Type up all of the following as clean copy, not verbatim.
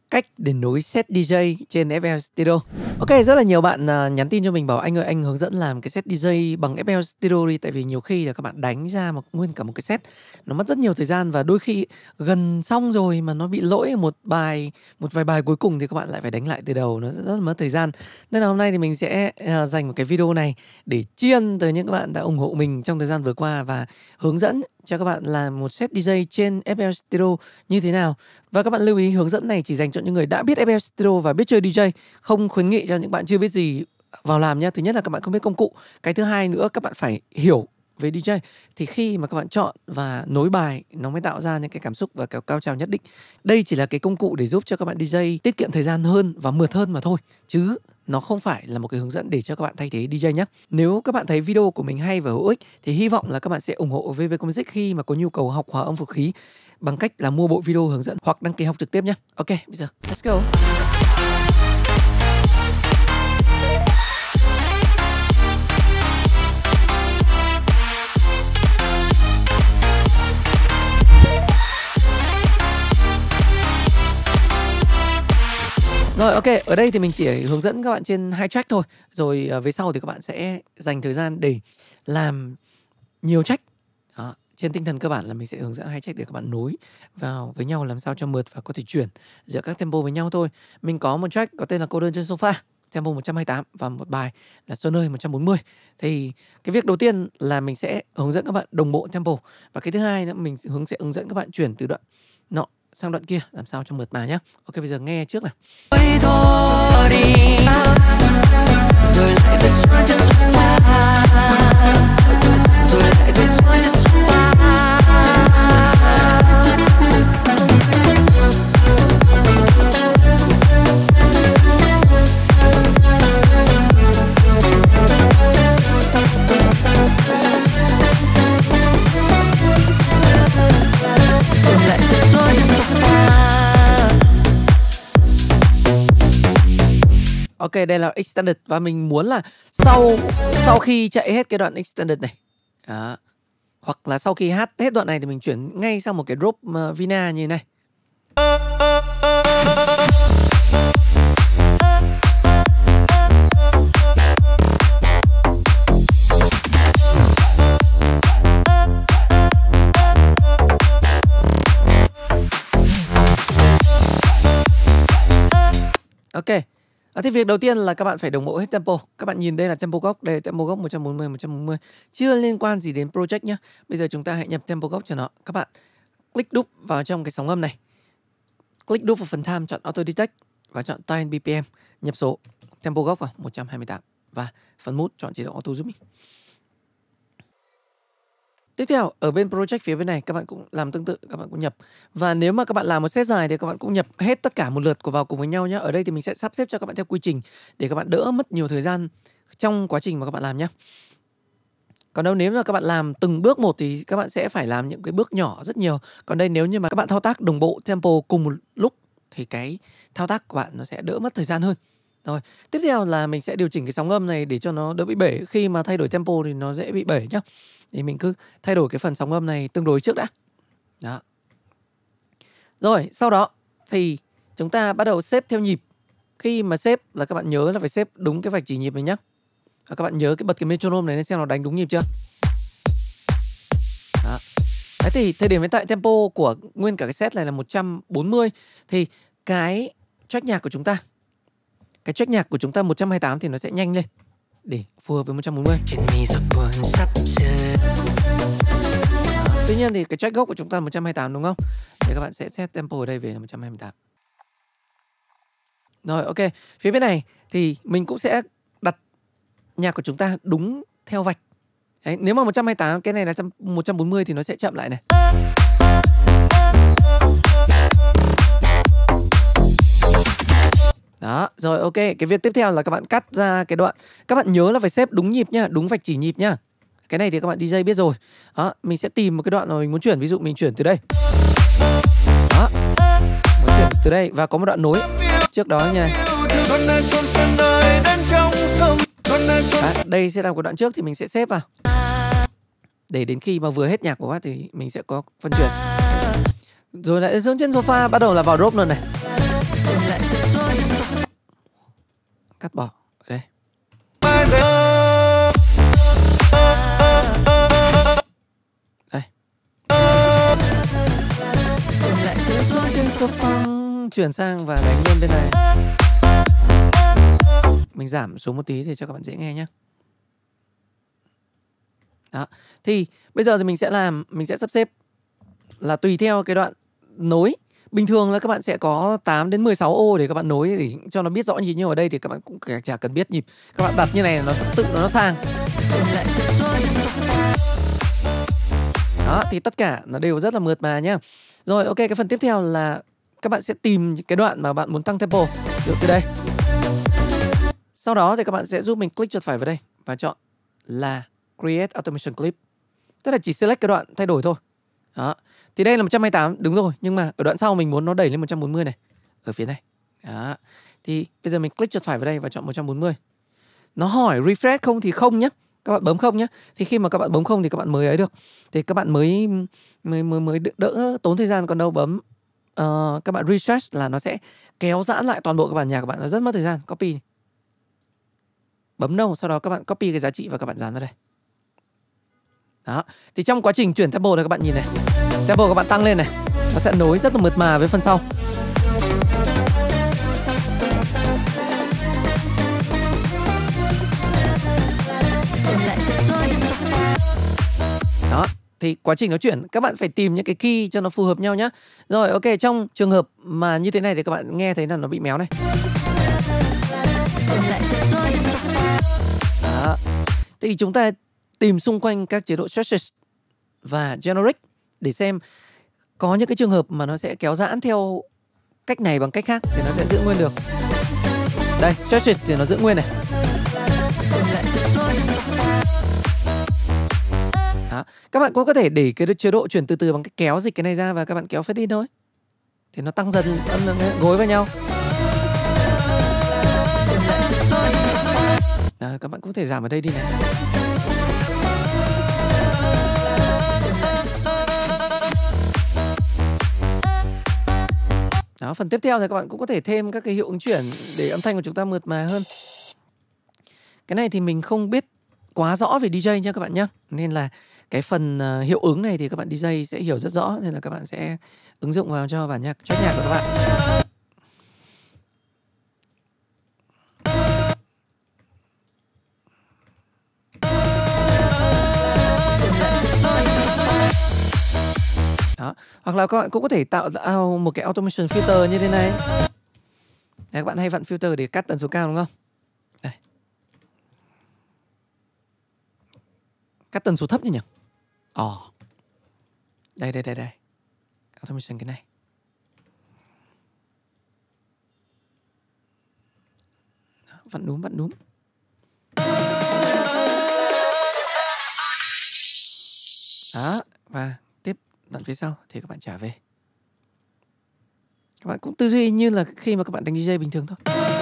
cách để nối set DJ trên FL Studio. Ok, rất là nhiều bạn nhắn tin cho mình bảo anh ơi, anh hướng dẫn làm cái set DJ bằng FL Studio đi. Tại vì nhiều khi là các bạn đánh ra nguyên cả một cái set, nó mất rất nhiều thời gian. Và đôi khi gần xong rồi mà nó bị lỗi một vài bài cuối cùng thì các bạn lại phải đánh lại từ đầu, nó rất là mất thời gian. Nên là hôm nay thì mình sẽ dành một cái video này để chiên tới những các bạn đã ủng hộ mình trong thời gian vừa qua và hướng dẫn cho các bạn làm một set DJ trên FL Studio như thế nào. Và các bạn lưu ý, hướng dẫn này chỉ dành cho những người đã biết FL Studio và biết chơi DJ, không khuyến nghị cho những bạn chưa biết gì vào làm nhé. Thứ nhất là các bạn không biết công cụ, cái thứ hai nữa các bạn phải hiểu về DJ, thì khi mà các bạn chọn và nối bài nó mới tạo ra những cái cảm xúc và cao trào nhất định. Đây chỉ là cái công cụ để giúp cho các bạn DJ tiết kiệm thời gian hơn và mượt hơn mà thôi, chứ nó không phải là một cái hướng dẫn để cho các bạn thay thế DJ nhé. Nếu các bạn thấy video của mình hay và hữu ích thì hy vọng là các bạn sẽ ủng hộ VV Music khi mà có nhu cầu học hòa âm phục khí bằng cách là mua bộ video hướng dẫn hoặc đăng ký học trực tiếp nhé. Ok, bây giờ let's go. Rồi ok, ở đây thì mình chỉ hướng dẫn các bạn trên 2 track thôi. Rồi về sau thì các bạn sẽ dành thời gian để làm nhiều track. Đó, trên tinh thần cơ bản là mình sẽ hướng dẫn 2 track để các bạn nối vào với nhau làm sao cho mượt và có thể chuyển giữa các tempo với nhau thôi. Mình có một track có tên là Cô đơn trên sofa, tempo 128 và một bài là Xuân ơi 140. Thì cái việc đầu tiên là mình sẽ hướng dẫn các bạn đồng bộ tempo, và cái thứ hai nữa mình sẽ hướng dẫn các bạn chuyển từ đoạn nọ sang đoạn kia làm sao cho mượt mà nhé. Ok, bây giờ nghe trước nào. Rồi lại rơi xuống trên sofa, rồi lại rơi xuống trên sofa. Ok, đây là extended và mình muốn là sau khi chạy hết cái đoạn extended này, đó, hoặc là sau khi hát hết đoạn này thì mình chuyển ngay sang một cái drop Vina như thế này. Ok. Thì việc đầu tiên là các bạn phải đồng bộ hết tempo. Các bạn nhìn đây là tempo gốc, đây là tempo gốc 140, 140. Chưa liên quan gì đến project nhé. Bây giờ chúng ta hãy nhập tempo gốc cho nó. Các bạn click đúp vào trong cái sóng âm này. Click đúp vào phần time, chọn Auto Detect và chọn Time BPM. Nhập số tempo gốc vào 128. Và phần mood chọn chế độ Auto giúp mình. Tiếp theo, ở bên project phía bên này các bạn cũng làm tương tự, các bạn cũng nhập. Và nếu mà các bạn làm một set dài thì các bạn cũng nhập hết tất cả một lượt vào cùng với nhau nhé. Ở đây thì mình sẽ sắp xếp cho các bạn theo quy trình để các bạn đỡ mất nhiều thời gian trong quá trình mà các bạn làm nhé. Còn đâu nếu mà các bạn làm từng bước một thì các bạn sẽ phải làm những cái bước nhỏ rất nhiều. Còn đây nếu như mà các bạn thao tác đồng bộ tempo cùng một lúc thì cái thao tác của bạn nó sẽ đỡ mất thời gian hơn. Rồi, tiếp theo là mình sẽ điều chỉnh cái sóng âm này để cho nó đỡ bị bể. Khi mà thay đổi tempo thì nó dễ bị bể nhá. Thì mình cứ thay đổi cái phần sóng âm này tương đối trước đã. Đó. Rồi, sau đó thì chúng ta bắt đầu xếp theo nhịp. Khi mà xếp là các bạn nhớ là phải xếp đúng cái vạch chỉ nhịp này nhá. Và các bạn nhớ bật cái metronome này lên xem nó đánh đúng nhịp chưa. Đó. Đấy, thì thời điểm hiện tại tempo của nguyên cả cái set này là 140. Thì cái track nhạc của chúng ta 128 thì nó sẽ nhanh lên để phù hợp với 140. Tuy nhiên thì cái track gốc của chúng ta 128 đúng không? Thì các bạn sẽ set tempo ở đây về là 128. Rồi ok, phía bên này thì mình cũng sẽ đặt nhạc của chúng ta đúng theo vạch. Đấy, nếu mà 128 cái này là 140 thì nó sẽ chậm lại này. Đó, rồi ok, cái việc tiếp theo là các bạn cắt ra cái đoạn. Các bạn nhớ là phải xếp đúng nhịp nhá, đúng vạch chỉ nhịp nhá. Cái này thì các bạn DJ biết rồi. Đó, mình sẽ tìm một cái đoạn mà mình muốn chuyển, ví dụ mình chuyển từ đây. Đó. Muốn chuyển từ đây và có một đoạn nối trước đó như này. Đó, đây sẽ là một đoạn trước thì mình sẽ xếp vào. Để đến khi mà vừa hết nhạc của bác thì mình sẽ có phân chuyển. Rồi lại xuống trên sofa, bắt đầu là vào drop luôn này. cắt bỏ ở đây. Đây. Chuyển sang và đánh lên bên này. Mình giảm xuống một tí để cho các bạn dễ nghe nhé. Đó. Thì bây giờ thì mình sẽ sắp xếp là tùy theo cái đoạn nối. Bình thường là các bạn sẽ có 8 đến 16 ô để các bạn nối để cho nó biết rõ nhịp, nhưng ở đây thì các bạn cũng chả cần biết nhịp. Các bạn đặt như này nó tự nó sang. Đó, thì tất cả nó đều rất là mượt mà nhá. Rồi, ok, cái phần tiếp theo là các bạn sẽ tìm cái đoạn mà bạn muốn tăng tempo từ đây. Sau đó thì các bạn sẽ giúp mình click chuột phải vào đây và chọn là Create Automation Clip. Tức là chỉ select cái đoạn thay đổi thôi. Đó. Thì đây là 128, đúng rồi. Nhưng mà ở đoạn sau mình muốn nó đẩy lên 140 này. Ở phía này. Đó. Thì bây giờ mình click chuột phải vào đây và chọn 140. Nó hỏi refresh không thì không nhé. Các bạn bấm không nhé. Thì khi mà các bạn bấm không thì các bạn mới ấy được. Thì các bạn mới đỡ tốn thời gian. Còn đâu bấm các bạn refresh là nó sẽ kéo giãn lại toàn bộ các bản nhạc của bạn. Nó rất mất thời gian. Copy. Bấm no, sau đó các bạn copy cái giá trị và các bạn dán vào đây. Đó. Thì trong quá trình chuyển tempo này các bạn nhìn này, tempo các bạn tăng lên này, nó sẽ nối rất là mượt mà với phần sau. Đó. Thì quá trình nó chuyển các bạn phải tìm những cái key cho nó phù hợp nhau nhá. Rồi, ok, trong trường hợp mà như thế này thì các bạn nghe thấy là nó bị méo này. Đó. Thì chúng ta tìm xung quanh các chế độ stretches và generic để xem có những cái trường hợp mà nó sẽ kéo giãn theo cách này bằng cách khác thì nó sẽ giữ nguyên được. Đây, stretches thì nó giữ nguyên này. Đó. Các bạn cũng có thể để cái chế độ chuyển từ từ bằng cách kéo dịch cái này ra và các bạn kéo fade in thôi. Thì nó tăng dần gối vào nhau. Đó, các bạn cũng có thể giảm ở đây đi này. Đó, phần tiếp theo thì các bạn cũng có thể thêm các cái hiệu ứng chuyển để âm thanh của chúng ta mượt mà hơn. Cái này thì mình không biết quá rõ về DJ nha các bạn nhé. Nên là cái phần hiệu ứng này thì các bạn DJ sẽ hiểu rất rõ. Nên là các bạn sẽ ứng dụng vào cho bản nhạc, track nhạc của các bạn. Đó. Hoặc là các bạn cũng có thể tạo ra một cái automation filter như thế này. Đấy, các bạn hay vặn filter để cắt tần số cao đúng không? Đây. Cắt tần số thấp như nhỉ? Đây. Automation cái này. Vặn núm. Đó, và tiếp đoạn phía sau thì các bạn trả về. Các bạn cũng tư duy như là khi mà các bạn đánh DJ bình thường thôi.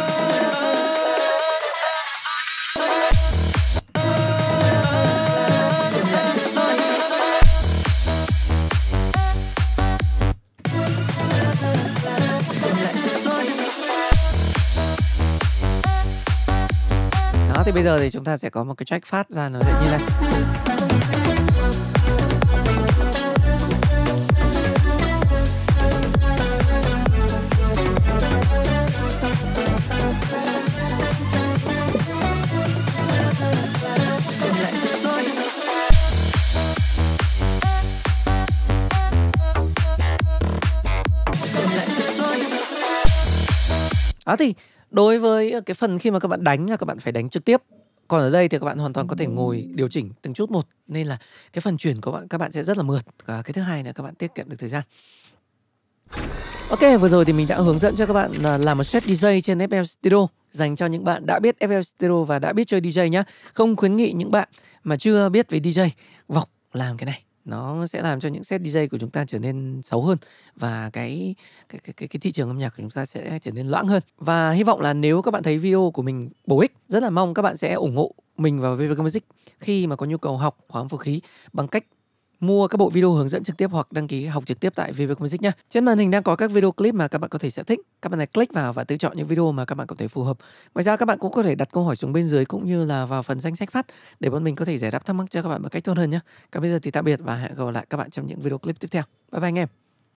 Đó, thì bây giờ thì chúng ta sẽ có một cái track phát ra nó sẽ như này. Đó, thì đối với cái phần khi mà các bạn đánh là các bạn phải đánh trực tiếp. Còn ở đây thì các bạn hoàn toàn có thể ngồi điều chỉnh từng chút một. Nên là cái phần chuyển của các bạn sẽ rất là mượt. Và cái thứ hai là các bạn tiết kiệm được thời gian. Ok, vừa rồi thì mình đã hướng dẫn cho các bạn làm một set DJ trên FL Studio dành cho những bạn đã biết FL Studio và đã biết chơi DJ nhé. Không khuyến nghị những bạn mà chưa biết về DJ vọc làm cái này. Nó sẽ làm cho những set DJ của chúng ta trở nên xấu hơn và cái thị trường âm nhạc của chúng ta sẽ trở nên loãng hơn. Và hy vọng là nếu các bạn thấy video của mình bổ ích, rất là mong các bạn sẽ ủng hộ mình và VVG Music khi mà có nhu cầu học khóa âm phổ khí bằng cách mua các bộ video hướng dẫn trực tiếp hoặc đăng ký học trực tiếp tại VV Music nhé. Trên màn hình đang có các video clip mà các bạn có thể sẽ thích. Các bạn hãy click vào và tự chọn những video mà các bạn có thể phù hợp. Ngoài ra các bạn cũng có thể đặt câu hỏi xuống bên dưới cũng như là vào phần danh sách phát để bọn mình có thể giải đáp thắc mắc cho các bạn một cách tốt hơn nhé. Còn bây giờ thì tạm biệt và hẹn gặp lại các bạn trong những video clip tiếp theo. Bye bye anh em.